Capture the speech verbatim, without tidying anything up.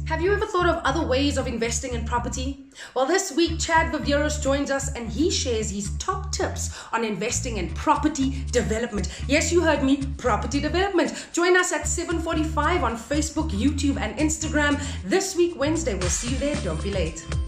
Have you ever thought of other ways of investing in property? Well, this week, Chad Viveiros joins us and he shares his top tips on investing in property development. Yes, you heard me, property development. Join us at seven forty-five on Facebook, YouTube, and Instagram this week, Wednesday. We'll see you there. Don't be late.